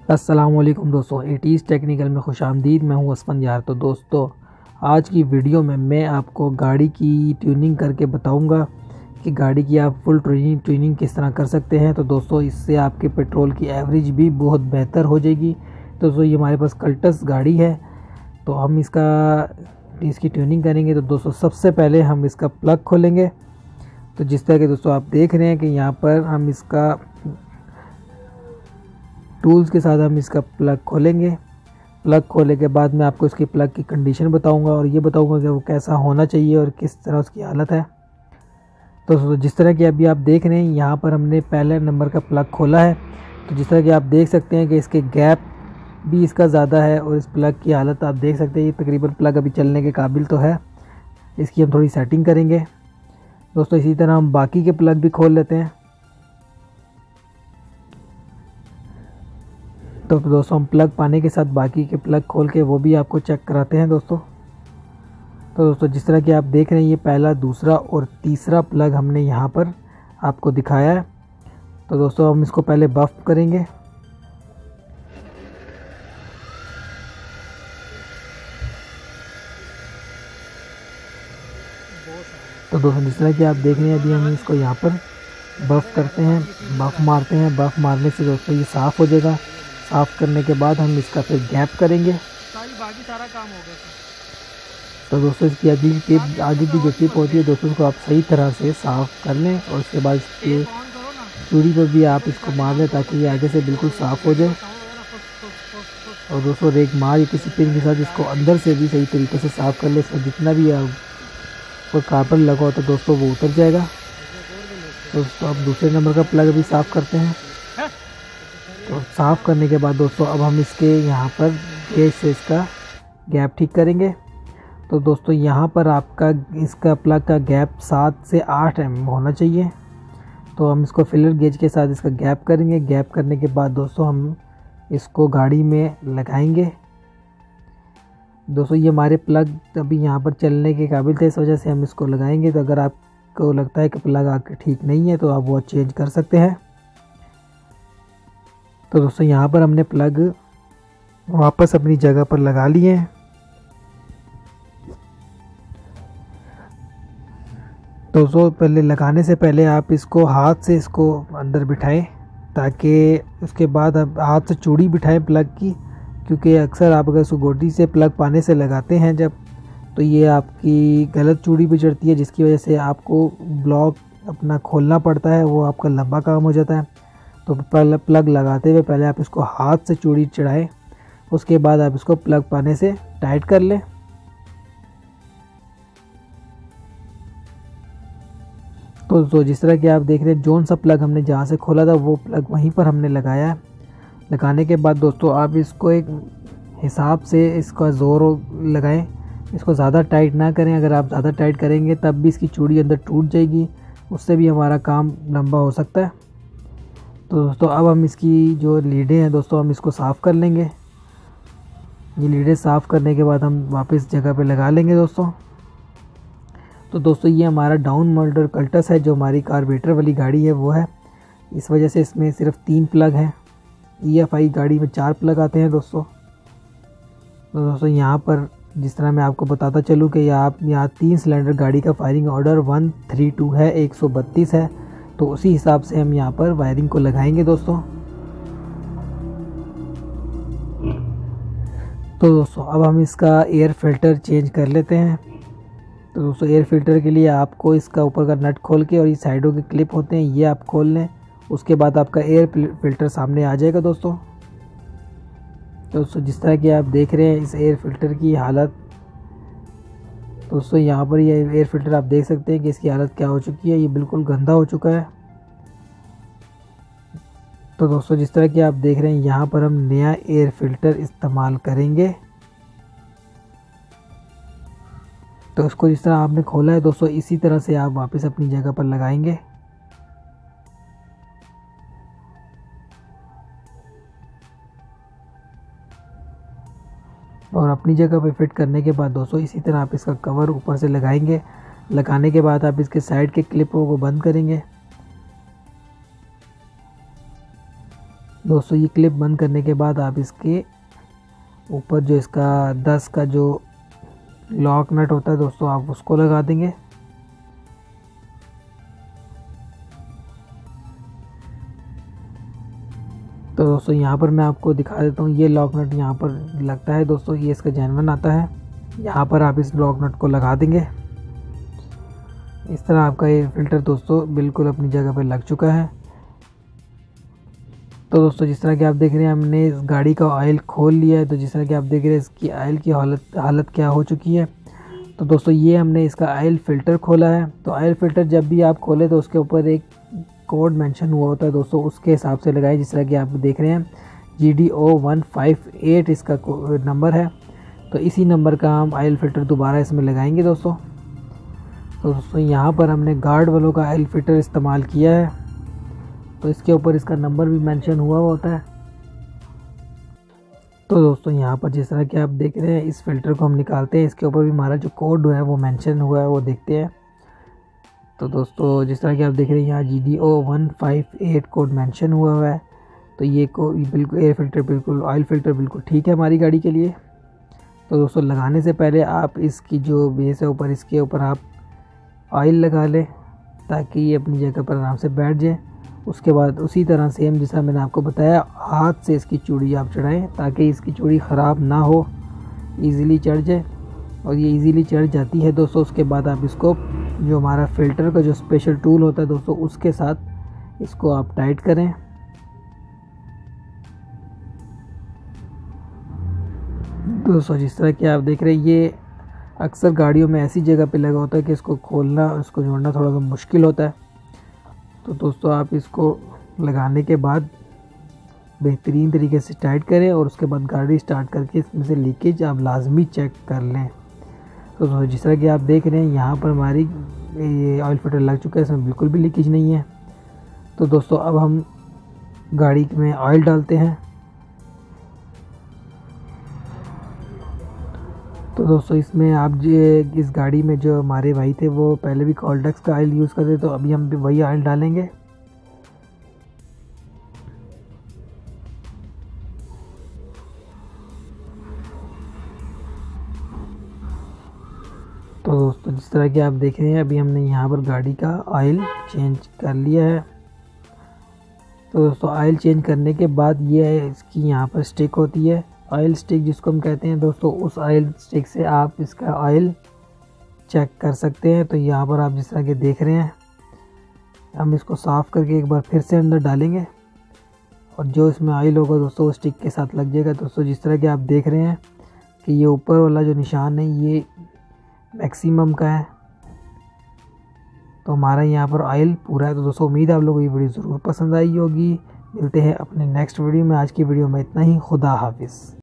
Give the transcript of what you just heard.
अस्सलामुअलैकुम दोस्तों, eighties technical में खुशामदीद। मैं हूं असफंयार। तो दोस्तों, आज की वीडियो में मैं आपको गाड़ी की ट्यूनिंग करके बताऊंगा कि गाड़ी की आप फुल ट्यूनिंग किस तरह कर सकते हैं। तो दोस्तों, इससे आपके पेट्रोल की एवरेज भी बहुत बेहतर हो जाएगी। तो दोस्तों, ये हमारे पास कल्टस गाड़ी है, तो हम इसकी ट्यूनिंग करेंगे। तो दोस्तों, सबसे पहले हम इसका प्लग खोलेंगे। तो जिस तरह के दोस्तों आप देख रहे हैं कि यहाँ पर हम इसका टूल्स के साथ हम इसका प्लग खोलेंगे। प्लग खोलने के बाद मैं आपको इसकी प्लग की कंडीशन बताऊंगा और ये बताऊंगा कि वो कैसा होना चाहिए और किस तरह उसकी हालत है। तो जिस तरह की अभी आप देख रहे हैं, यहाँ पर हमने पहले नंबर का प्लग खोला है। तो जिस तरह कि आप देख सकते हैं कि इसके गैप भी इसका ज़्यादा है और इस प्लग की हालत आप देख सकते हैं। ये तकरीबन प्लग अभी चलने के काबिल तो है। इसकी हम थोड़ी सेटिंग करेंगे दोस्तों। इसी तरह हम बाकी के प्लग भी खोल लेते हैं। तो दोस्तों, हम प्लग पाने के साथ बाकी के प्लग खोल के वो भी आपको चेक कराते हैं दोस्तों। तो दोस्तों, जिस तरह कि आप देख रहे हैं, ये पहला, दूसरा और तीसरा प्लग हमने यहाँ पर आपको दिखाया है। तो दोस्तों, हम इसको पहले बफ करेंगे। तो दोस्तों, जिस तरह कि आप देख रहे हैं, अभी हम इसको यहाँ पर बफ करते हैं, बफ मारते हैं। बफ मारने से दोस्तों ये साफ़ हो जाएगा। साफ़ करने के बाद हम इसका फिर गैप करेंगे। बाकी सारा काम हो गया। तो दोस्तों, इसकी आगे की जो टिप होती है दोस्तों, उसको आप सही तरह से साफ़ कर लें और उसके बाद इसके चूड़ी पर भी आप इसको मार लें ताकि ये आगे से बिल्कुल साफ़ हो जाए। और दोस्तों, रेक मार या किसी पिन के साथ इसको अंदर से भी सही तरीके से साफ़ कर ले। इसमें जितना भी और कार्बन लगा होता है दोस्तों, वो उतर जाएगा। तो दोस्तों, अब दूसरे नंबर का प्लग भी साफ़ करते हैं। तो साफ़ करने के बाद दोस्तों, अब हम इसके यहाँ पर गेज से इसका गैप ठीक करेंगे। तो दोस्तों, यहाँ पर आपका इसका प्लग का गैप 7 से 8 mm होना चाहिए। तो हम इसको फिलर गेज के साथ इसका गैप करेंगे। गैप करने के बाद दोस्तों, हम इसको गाड़ी में लगाएंगे। दोस्तों, ये हमारे प्लग अभी यहाँ पर चलने के काबिल थे, इस वजह से हम इसको लगाएंगे। तो अगर आपको लगता है कि प्लग आपके ठीक नहीं है तो आप वो चेंज कर सकते हैं। तो दोस्तों, यहाँ पर हमने प्लग वापस अपनी जगह पर लगा लिए हैं। दोस्तों, पहले लगाने से पहले आप इसको हाथ से इसको अंदर बिठाएं, ताकि उसके बाद आप हाथ से चूड़ी बिठाएं प्लग की, क्योंकि अक्सर आप अगर इसको गोटी से प्लग पाने से लगाते हैं जब, तो ये आपकी गलत चूड़ी पे चढ़ती है, जिसकी वजह से आपको ब्लॉक अपना खोलना पड़ता है। वो आपका लंबा काम हो जाता है। तो पहले प्लग लगाते हुए पहले आप इसको हाथ से चूड़ी चढ़ाएं, उसके बाद आप इसको प्लग पाने से टाइट कर लें। तो जिस तरह कि आप देख रहे हैं, जोन सा प्लग हमने जहाँ से खोला था वो प्लग वहीं पर हमने लगाया है। लगाने के बाद दोस्तों, आप इसको एक हिसाब से इसका ज़ोर लगाएं। इसको ज़्यादा टाइट ना करें। अगर आप ज़्यादा टाइट करेंगे तब भी इसकी चूड़ी अंदर टूट जाएगी, उससे भी हमारा काम लंबा हो सकता है। तो दोस्तों, अब हम इसकी जो लीडें हैं दोस्तों, हम इसको साफ़ कर लेंगे। ये लीडें साफ़ करने के बाद हम वापस जगह पे लगा लेंगे दोस्तों। तो दोस्तों, ये हमारा डाउन मॉडल कल्टस है, जो हमारी कार्बोरेटर वाली गाड़ी है वो है। इस वजह से इसमें सिर्फ 3 प्लग हैं। EFI गाड़ी में 4 प्लग आते हैं दोस्तों। तो दोस्तों, यहाँ पर जिस तरह मैं आपको बताता चलूँ कि यहाँ 3 सिलेंडर गाड़ी का फायरिंग ऑर्डर 132 है, 132 है। तो उसी हिसाब से हम यहाँ पर वायरिंग को लगाएंगे दोस्तों। तो दोस्तों, अब हम इसका एयर फिल्टर चेंज कर लेते हैं। तो दोस्तों, एयर फिल्टर के लिए आपको इसका ऊपर का नट खोल के और ये साइडों के क्लिप होते हैं, ये आप खोल लें। उसके बाद आपका एयर फिल्टर सामने आ जाएगा दोस्तों। तो दोस्तों, जिस तरह कि आप देख रहे हैं इस एयर फिल्टर की हालत, दोस्तों यहाँ पर ये एयर फिल्टर आप देख सकते हैं कि इसकी हालत क्या हो चुकी है। ये बिल्कुल गंदा हो चुका है। तो दोस्तों, जिस तरह कि आप देख रहे हैं, यहाँ पर हम नया एयर फिल्टर इस्तेमाल करेंगे। तो उसको जिस तरह आपने खोला है दोस्तों, इसी तरह से आप वापस अपनी जगह पर लगाएंगे। और अपनी जगह पे फिट करने के बाद दोस्तों, इसी तरह आप इसका कवर ऊपर से लगाएंगे। लगाने के बाद आप इसके साइड के क्लिपों को बंद करेंगे। दोस्तों ये क्लिप बंद करने के बाद आप इसके ऊपर जो इसका 10 का जो लॉक नट होता है दोस्तों, आप उसको लगा देंगे। तो दोस्तों यहाँ पर मैं आपको दिखा देता हूँ, ये लॉक नट यहाँ पर लगता है दोस्तों, ये इसका जेन्युइन आता है। यहाँ पर आप इस लॉक नट को लगा देंगे। इस तरह आपका ये फ़िल्टर दोस्तों बिल्कुल अपनी जगह पर लग चुका है। तो दोस्तों जिस तरह कि आप देख रहे हैं, हमने इस गाड़ी का ऑयल खोल लिया है। तो जिस तरह कि आप देख रहे हैं, इसकी ऑयल की हालत क्या हो चुकी है। तो दोस्तों ये हमने इसका ऑयल फ़िल्टर खोला है। तो ऑयल फ़िल्टर जब भी आप खोलें तो उसके ऊपर एक कोड मेंशन हुआ होता है दोस्तों, उसके हिसाब से लगाएं। जिस तरह कि आप देख रहे हैं GDO158 इसका नंबर है। तो इसी नंबर का हम ऑयल फ़िल्टर दोबारा इसमें लगाएंगे दोस्तों। तो दोस्तों यहाँ पर हमने गार्ड वालों का ऑयल फ़िल्टर इस्तेमाल किया है। तो इसके ऊपर इसका नंबर भी मेंशन हुआ होता है। तो दोस्तों यहाँ पर जिस तरह कि आप देख रहे हैं, इस फ़िल्टर को हम निकालते हैं। इसके ऊपर भी हमारा जो कोड है वो मेंशन हुआ है, वो देखते हैं। तो दोस्तों जिस तरह कि आप देख रहे हैं, यहाँ GDO158 कोड मेंशन हुआ है। तो ये बिल्कुल एयर फ़िल्टर, बिल्कुल ऑयल फ़िल्टर बिल्कुल ठीक है हमारी गाड़ी के लिए। तो दोस्तों लगाने से पहले आप इसकी जो बेस है ऊपर, इसके ऊपर आप ऑयल लगा लें ताकि ये अपनी जगह पर आराम से बैठ जाए। उसके बाद उसी तरह सेम जैसा मैंने आपको बताया, हाथ से इसकी चूड़ी आप चढ़ाएं ताकि इसकी चूड़ी ख़राब ना हो, इजीली चढ़ जाए। और ये इजीली चढ़ जाती है दोस्तों। उसके बाद आप इसको, जो हमारा फ़िल्टर का जो स्पेशल टूल होता है दोस्तों, उसके साथ इसको आप टाइट करें। दोस्तों जिस तरह कि आप देख रहे हैं, ये अक्सर गाड़ियों में ऐसी जगह पे लगा होता है कि इसको खोलना, इसको जोड़ना थोड़ा सा मुश्किल होता है। तो दोस्तों आप इसको लगाने के बाद बेहतरीन तरीके से टाइट करें और उसके बाद गाड़ी स्टार्ट करके इसमें से लीकेज आप लाजमी चेक कर लें। तो दोस्तों जिस तरह कि आप देख रहे हैं, यहाँ पर हमारी ये ऑयल फ़िल्टर लग चुका है, इसमें बिल्कुल भी लीकेज नहीं है। तो दोस्तों अब हम गाड़ी में ऑयल डालते हैं। तो दोस्तों इसमें आप इस गाड़ी में जो हमारे भाई थे वो पहले भी कॉल्डेक्स का ऑयल यूज़ करते, तो अभी हम भी वही ऑयल डालेंगे। तो दोस्तों जिस तरह कि आप देख रहे हैं, अभी हमने यहाँ पर गाड़ी का ऑयल चेंज कर लिया है। तो दोस्तों ऑयल चेंज करने के बाद ये इसकी यहाँ पर स्टिक होती है, ऑयल स्टिक जिसको हम कहते हैं दोस्तों, उस ऑयल स्टिक से आप इसका ऑयल चेक कर सकते हैं। तो यहाँ पर आप जिस तरह के देख रहे हैं, हम इसको साफ़ करके एक बार फिर से अंदर डालेंगे और जो इसमें ऑयल होगा दोस्तों वो स्टिक के साथ लग जाएगा। दोस्तों जिस तरह के आप देख रहे हैं कि ये ऊपर वाला जो निशान है ये मैक्सिमम का है। तो हमारा यहाँ पर ऑयल पूरा है। तो दोस्तों उम्मीद है आप लोगों को ये वीडियो ज़रूर पसंद आई होगी। मिलते हैं अपने नेक्स्ट वीडियो में। आज की वीडियो में इतना ही। खुदा हाफिज़।